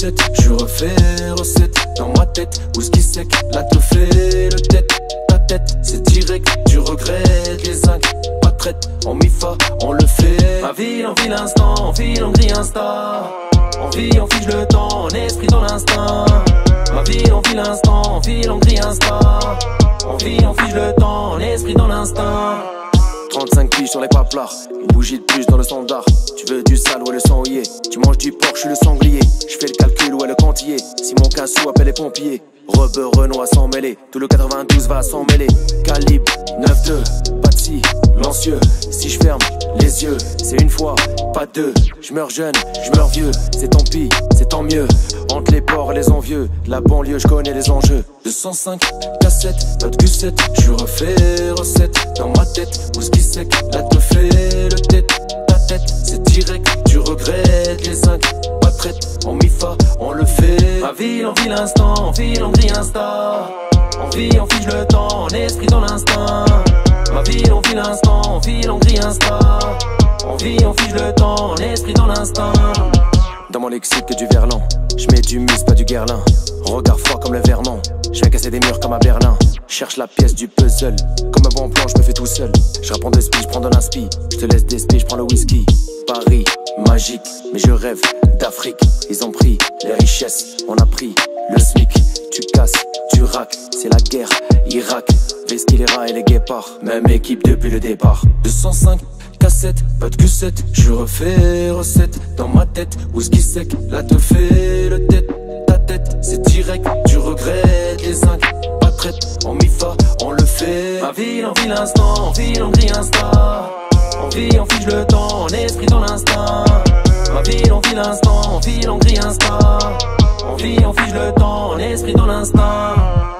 Q7, je refais recette dans ma tête. Whisky sec, là te fait le tête. Ta tête, c'est direct, tu regrettes les zincs. Pas de traite, en mi-fa, on le fait. Ma ville, on vit l'instant, on file, on grille Insta. On vit, on fige le temps, on esprit dans l'instinct. Ma ville, on vit l'instant, on file, on grille Insta. On vit, on fige le temps, on esprit dans l'instinct. 35 piges sur les paplards, une bougie de plus dans le standard. Tu veux du sale, ouais le sang y est. Tu manges du porc, je suis le sanglier. Je fais le calcul, ouais le quantier. Si mon cassou appelle les pompiers. Rebeu Renoir sans mêler, tout le 92 va s'en mêler. Calibre 9-2, pas de scie, lancieux. Si je ferme les yeux, c'est une fois, pas deux. Je meurs jeune, je meurs vieux, c'est tant pis, c'est tant mieux. Entre les porcs et les envieux, de la banlieue je connais les enjeux. 205 cassettes, pas de Q7, je refais recette dans ma tête. Whisky sec, là te fait le tête. Ta tête, c'est direct, tu regrettes les zincs. Pas de traite, en mi-fa, on le fait. Ma ville, on vit l'instant, on file, on grille Insta. On vit, on fige le temps, on esprit dans l'instinct. Ma ville, on vit l'instant, on file, on grille Insta. On vit, on fige le temps, on esprit dans l'instinct. Dans mon lexique que du verlan, je mets du mus, pas du guerlin. Regard froid comme le Vernon, je viens casser des murs comme à Berlin. Cherche la pièce du puzzle, comme un bon plan, je me fais tout seul. Je reprends de spi, je prends de l'inspi, je te laisse des spi, je prends le whisky. Paris, magique, mais je rêve d'Afrique. Ils ont pris les richesses, on a pris le SMIC. Tu casses, tu raques, c'est la guerre, Irak. Vesky, les rats et les guépards, même équipe depuis le départ. 205 cassettes, pas de Q7, je refais recette dans ma tête. Whisky sec, là te fait le tête. Ta tête, c'est direct, tu regrettes les zincs. Pas de traite, en mi-fa, on le fait. Ma ville, on vit l'instant, on file, on grille Insta. On vit, on fige le temps, on esprit dans l'instinct. Ma ville, on vit l'instant, on file, on grille Insta. On vit, on fige le temps, on esprit dans l'instinct.